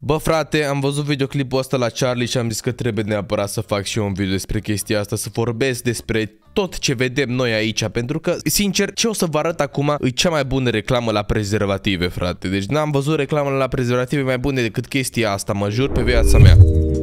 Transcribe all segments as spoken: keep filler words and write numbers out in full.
Bă frate, am văzut videoclipul ăsta la Charlie și am zis că trebuie neapărat să fac și eu un video despre chestia asta, să vorbesc despre tot ce vedem noi aici, pentru că, sincer, ce o să vă arăt acum e cea mai bună reclamă la prezervative, frate. Deci n-am văzut reclamă la prezervative mai bune decât chestia asta, mă jur pe viața mea.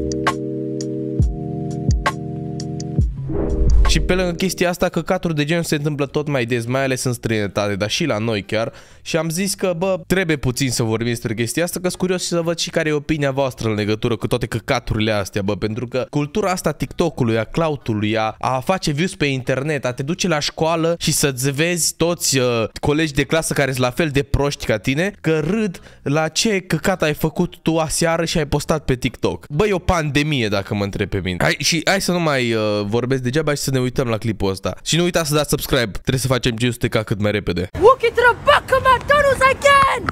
Și pe lângă chestia asta, căcaturi de genul se întâmplă tot mai des, mai ales în străinătate, dar și la noi chiar. Și am zis că, bă, trebuie puțin să vorbim despre chestia asta, că sunt curios să văd și care e opinia voastră în legătură cu toate căcaturile astea, bă, pentru că cultura asta TikTok-ului, a clout-ului, a, a face views pe internet, a te duce la școală și să-ți vezi toți uh, colegi de clasă care sunt la fel de proști ca tine, că râd la ce căcat ai făcut tu aseară și ai postat pe TikTok. Bă, e o pandemie dacă mă întreb pe mine. Hai, și hai să nu mai uh, vorbesc degeaba și să ne uităm la clipul ăsta. Și nu uitați să dați subscribe. Trebuie să facem cinci sute K cât mai repede. Walk into the back of McDonald's again!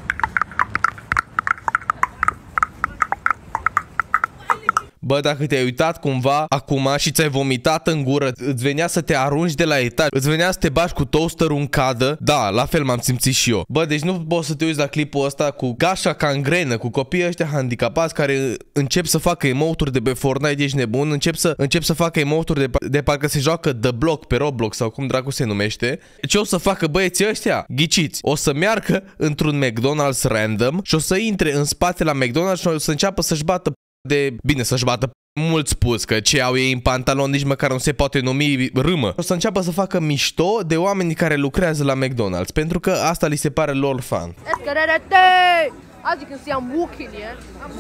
Bă, dacă te-ai uitat cumva acum și ți-ai vomitat în gură, îți venea să te arunci de la etaj, îți venea să te bagi cu toasterul în cadă, da, la fel m-am simțit și eu. Bă, deci nu poți să te uiți la clipul ăsta cu gașa cangrenă, cu copiii ăștia handicapați care încep să facă emote-uri de pe Fortnite, ești nebun, încep să, încep să facă emote-uri de, de parcă se joacă The Block pe Roblox sau cum dracu se numește. Ce o să facă băieții ăștia? Ghiciți, o să meargă într-un McDonald's random și o să intre în spate la McDonald's și o să înceapă să-și bată de... Bine, să-și bată mult spus, că ce au ei în pantalon nici măcar nu se poate numi râmă. O să înceapă să facă mișto de oamenii care lucrează la McDonald's, pentru că asta li se pare lor fan. As you can see, I'm walking, yeah? I'm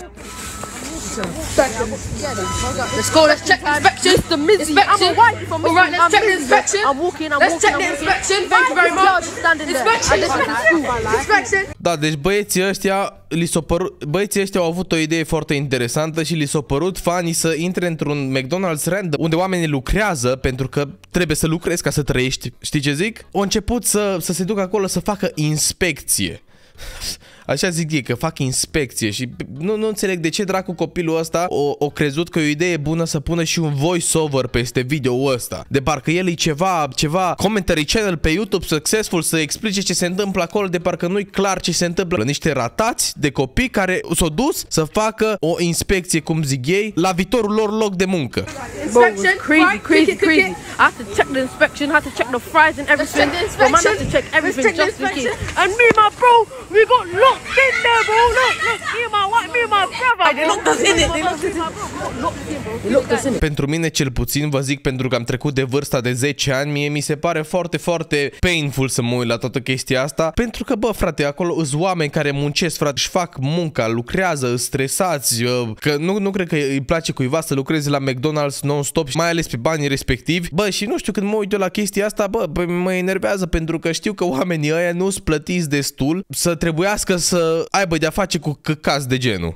walking. Let's go, let's check the inspection. It's the Mizzy. I'm a white from All right, let's check the inspection. I'm walking, I'm walking. Let's check the inspection. Thank you very much. Inspection. Inspection. Da, deci băieții ăștia li s-o părut, băieții ăștia au avut o idee foarte interesantă și li s-a părut fanii să intre într-un McDonald's random unde oamenii lucrează, pentru că trebuie să lucrezi ca să trăiești. Știi ce zic? Au început să, să se ducă acolo să facă inspecție. Așa zic ei, că fac inspecție și nu, nu înțeleg de ce dracu copilul ăsta o, o crezut că e o idee bună să pună și un voice-over peste video-ul ăsta. De parcă el e ceva, ceva commentary channel pe YouTube successful să explice ce se întâmplă acolo, de parcă nu-i clar ce se întâmplă. Niște ratați de copii care s-au dus să facă o inspecție, cum zic ei, la viitorul lor loc de muncă. Inspection, crazy, crazy, crazy. I have to check the inspection, I have to check the fries and everything. But man has to check everything just in case. And me and my bro, we got locked in there, bro. Look, look, me and my wife, me and my brother. They locked us in it. They locked us in it. They locked us in it. Pentru mine cel puțin, vă zic, pentru că am trecut de vârsta de zece ani, mie mi se pare foarte, foarte painful să mă uit la toată chestia asta, pentru că, bă, frate, acolo sunt oameni care muncesc, frate, își fac munca, lucrează, stresați, că nu, nu cred că îi place cuiva să lucreze la McDonald's non-stop, mai ales pe banii respectivi. Bă, și nu știu, când mă uit eu la chestia asta, bă, mă enervează, pentru că știu că oamenii ăia nu sunt plătiți destul să trebuiască să aibă de-a face cu căcați de genul.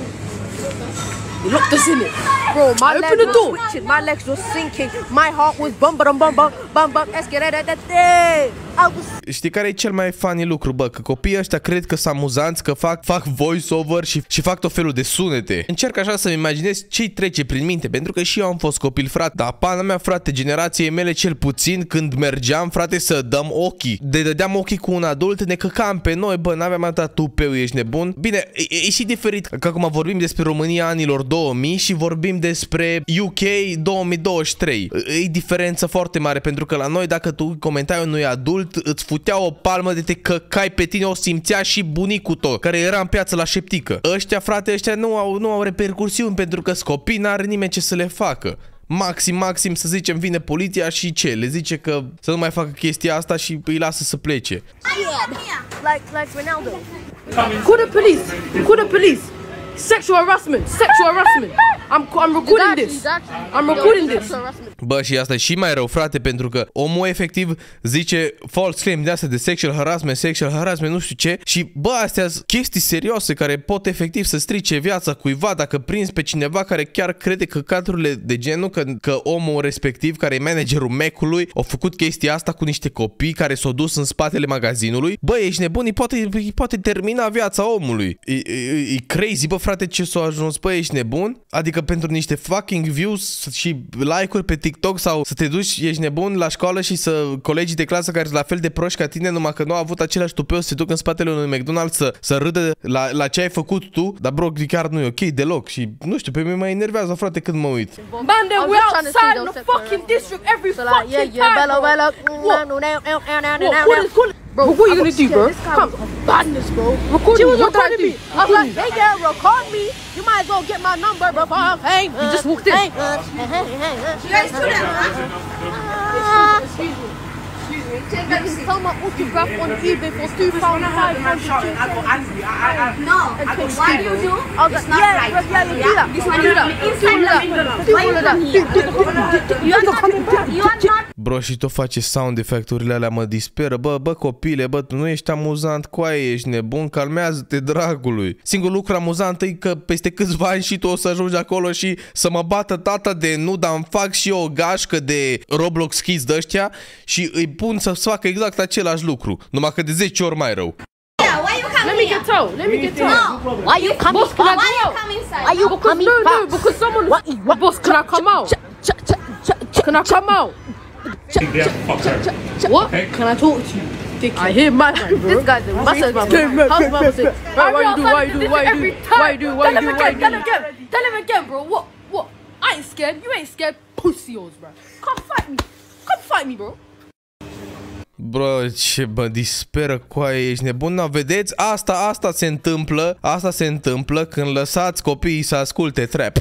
You locked us in it. Bro, my legs were twitching, my legs were sinking, my heart was bum bum bum bum bum bum eskerededede. Știi care e cel mai funny lucru, bă? Că copiii ăștia cred că sunt amuzanți, că fac, fac voice-over și, și fac tot felul de sunete. Încerc așa să-mi imaginez ce-i trece prin minte, pentru că și eu am fost copil, frate. Dar pana mea, frate, generației mele cel puțin, când mergeam, frate, să dăm ochii. De dădeam ochii cu un adult, ne căcam pe noi, bă, n-aveam atâta tupeu, ești nebun? Bine, e, e și diferit, că acum vorbim despre România anilor două mii și vorbim despre U K două mii douăzeci și trei. E diferență foarte mare, pentru că la noi, dacă tu comentai unui adult, îți futea o palmă de te căcai pe tine, o simțea și bunicul tău, care era în piață la șeptică. Ăștia, frate, ăștia nu au, nu au repercursiuni, pentru că scopii n-are nimeni ce să le facă. Maxim, maxim, să zicem, vine poliția și ce? Le zice că să nu mai facă chestia asta și îi lasă să plece. Like, like Ronaldo. Call the police. Call the police. Sexual harassment. Sexual harassment. I'm, I'm recording this. I'm recording this. Bă, și asta e și mai rău, frate, pentru că omul efectiv zice false claim de astea de sexual harassment, sexual harassment, nu știu ce. Și bă, astea sunt chestii serioase care pot efectiv să strice viața cuiva dacă prinzi pe cineva care chiar crede că caturile de genul, că, că omul respectiv, care e managerul Mac-ului, a făcut chestia asta cu niște copii care s-au dus în spatele magazinului. Bă, ești nebun, îi poate, îi poate termina viața omului. E, e, e crazy, bă, frate, ce s-a ajuns, bă, ești nebun? Adică Adică pentru niște fucking views și like-uri pe TikTok sau să te duci, ești nebun la școală și să colegii de clasă care sunt la fel de proști ca tine, numai că nu au avut același tupeu să se ducă în spatele unui McDonald's să, să râdă la, la ce ai făcut tu, dar bro, chiar nu e ok deloc și nu știu, pe mine mă enervează, frate, când mă uit. Man, then we're outside the fucking district every fucking time, bro. What? What? Bro, what are you gonna do, bro? Come, badness, bro. Record me. What did I do? I was like, hey, girl, record me. You might as well get my number, bro. Hey, you just walked in. You guys do that, man? Excuse me. You can sell my autograph on eBay for two thousand five hundred. I got angry. I, I, No. Okay, why do you do? I was like, yeah, right. yeah, you do that. You do that. Do all of that. You are not. You are not. Bro, și tot face sound effect-urile alea, mă disperă. Bă, bă, copile, bă, tu nu ești amuzant, coaie, ești nebun, calmează-te, dragului. Singurul lucru amuzant e că peste câțiva ani și tu o să ajungi acolo și să mă bată tata de nu, dar îmi fac și eu o gașcă de Roblox Kids de ăștia și îi pun să facă exact același lucru, numai că de zece ori mai rău. Let me get told. Let me get told. No. Why you coming? Boss, can I Why go you out? come inside? Why you coming? No, no, because someone. What? What? Boss, can I come out? Can I come out? What? Can I talk to you? I hear my this guy's a massive man. How's my say? Why you do? Why you do? Why you do? Why you do? Why you do? Why you do? Tell him again. Tell him again, bro. What? What? I ain't scared. You ain't scared. Pussy yours, bro. Come fight me. Come fight me, bro. Bro, ce bă, disperă, coaie, ești nebun, na, vedeți? Asta, asta se întâmplă, asta se întâmplă când lăsați copiii să asculte trap.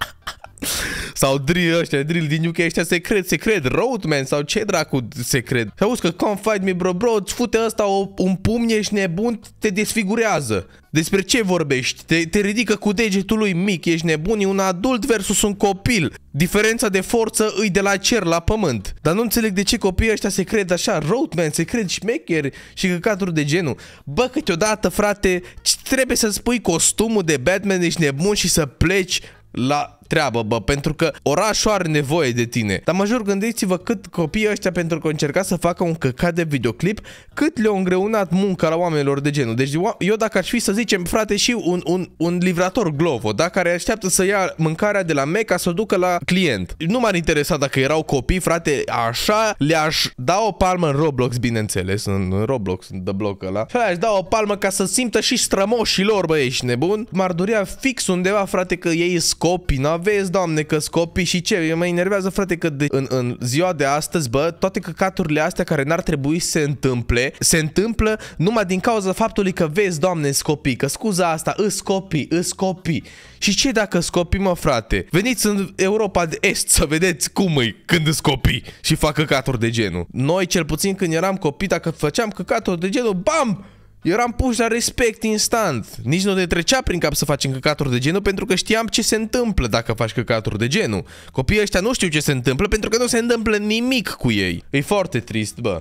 Sau drill ăștia, drill din U K ăștia se cred, se cred, Roadman sau ce dracu se cred. Și auzi că come fight me, bro, bro, îți fute ăsta o, un pumn, ești nebun, te desfigurează. Despre ce vorbești? Te, te ridică cu degetul lui mic, ești nebun, e un adult versus un copil. Diferența de forță îi de la cer la pământ. Dar nu înțeleg de ce copiii ăștia se cred așa, Roadman, se cred șmecheri și căcaturi de genul. Bă, câteodată, frate, trebuie să-ți pui costumul de Batman, ești nebun și să pleci la treabă, bă, pentru că orașul are nevoie de tine. Dar major, gândiți-vă cât copiii ăștia, pentru că au încercat să facă un căcat de videoclip, cât le-au îngreunat munca la oamenilor de genul. Deci eu dacă aș fi, să zicem, frate, și un, un, un livrator Glovo, da, care așteaptă să ia mâncarea de la Meca să o ducă la client. Nu m-ar interesa dacă erau copii, frate, așa le-aș da o palmă în Roblox, bineînțeles, în Roblox, de bloc ăla. Și le-aș da o palmă ca să simtă și strămoșii lor, bă, ești nebun? M-ar durea fix undeva, frate, că ei sunt copii, n vezi, doamne, că-s copii și ce? Mă enervează, frate, că de, în, în ziua de astăzi, bă, toate căcaturile astea care n-ar trebui să se întâmple, se întâmplă numai din cauza faptului că vezi, doamne, s copii, că scuza asta, îs copii, îs copii. Și ce dacă s copii, mă, frate? Veniți în Europa de Est să vedeți cum e când îs copii și fac căcaturi de genul. Noi, cel puțin când eram copii, dacă făceam căcaturi de genul, bam! Eram puși la respect instant. Nici nu ne trecea prin cap să facem căcaturi de genul, pentru că știam ce se întâmplă dacă faci căcaturi de genul. Copiii ăștia nu știu ce se întâmplă pentru că nu se întâmplă nimic cu ei. E foarte trist, bă.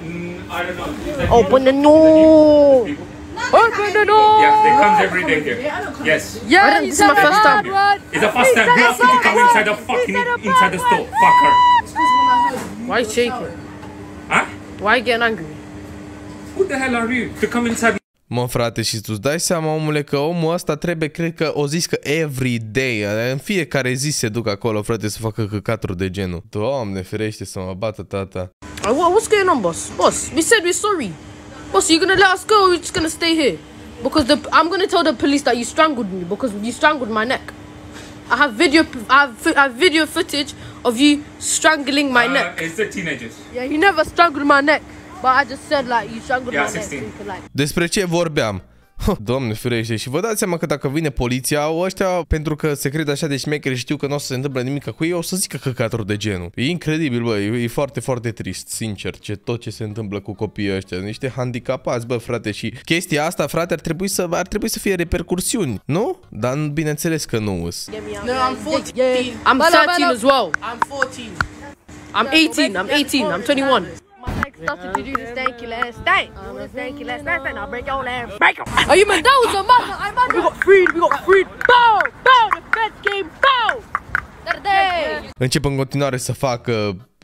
Open the door! Open the door! Yeah, they come every day here. Yes. Yeah, this is my first time. It's the first time you have to come inside the fucking inside the store, fucker. Why are you shaking? Huh? Why are you getting angry? Who the hell are you to come inside? Mă, frate, și tu-ți dai seama, omule, că omul ăsta trebuie, cred că o zis că every day, în fiecare zi se duc acolo, frate, să facă căcaturi de genul. Doamne, ferește să mă bată tata. Uh, what, what's going on, boss? Boss, we said we're sorry. Boss, are you gonna let us go or are you just gonna stay here? Because the, I'm gonna tell the police that you strangled me because you strangled my neck. I have video, I have, I have video footage of you strangling my Uh, neck. it's the teenagers. Yeah, you never strangled my neck. But I just said like you strangled Yeah, my neck so sixteen. you could like. Despre ce vorbeam? Doamne ferește, și vă dați seama că dacă vine poliția, ăștia, pentru că se cred așa de șmecheri și știu că nu o să se întâmple nimic cu ei, o să zică căcaturi de genul. E incredibil, bă, e, e foarte, foarte trist, sincer, ce tot ce se întâmplă cu copiii ăștia, niște handicapați, bă, frate, și chestia asta, frate, ar trebui să, ar trebui să fie repercursiuni, nu? Dar bineînțeles că nu îs. No, I'm fourteen. Yeah, I'm thirteen as well. I'm fourteen. I'm eighteen. I'm eighteen. I'm twenty-one. My neck started to do the stanky last stank. Do the stanky last stank, and I'll break your lamb. Break 'em. Are you man? That was a man. I'm man. We got freed. We got freed. Bow. Bow. The feds came. Bow. Day. Încep în continuare să facă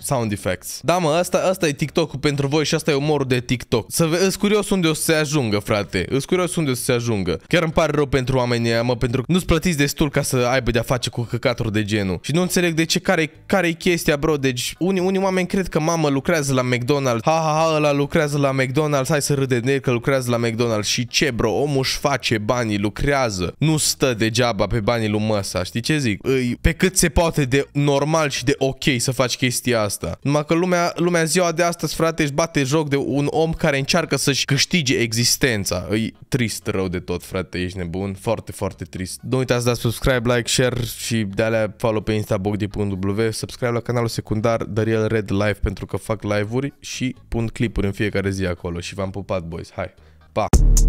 sound effects. Da, mă, asta, asta e TikTok-ul pentru voi și asta e umorul de TikTok. Să îs curios unde o să se ajungă, frate. Îs curios unde o să se ajungă. Chiar îmi pare rău pentru oamenii ăia, mă, pentru că nu-ți plătiți destul ca să aibă de-a face cu căcaturi de genul. Și nu înțeleg de ce, care care e chestia, bro. Deci unii, unii oameni cred că mamă lucrează la McDonald's. Ha, ha, ha, ăla lucrează la McDonald's. Hai să râde de el că lucrează la McDonald's. Și ce, bro? Omul își face banii, lucrează. Nu stă degeaba pe banii lui măsa. Știi ce zic? Pe cât se poate de normal și de ok să faci chestia asta. Numai că lumea, lumea ziua de astăzi, frate, își bate joc de un om care încearcă să-și câștige existența. E trist rău de tot, frate, ești nebun. Foarte, foarte trist. Nu uitați să dați subscribe, like, share și de alea follow pe Insta bogdi punct w. Subscribe la canalul secundar Dariel Red Live pentru că fac live-uri și pun clipuri în fiecare zi acolo. Și v-am pupat, boys. Hai, pa!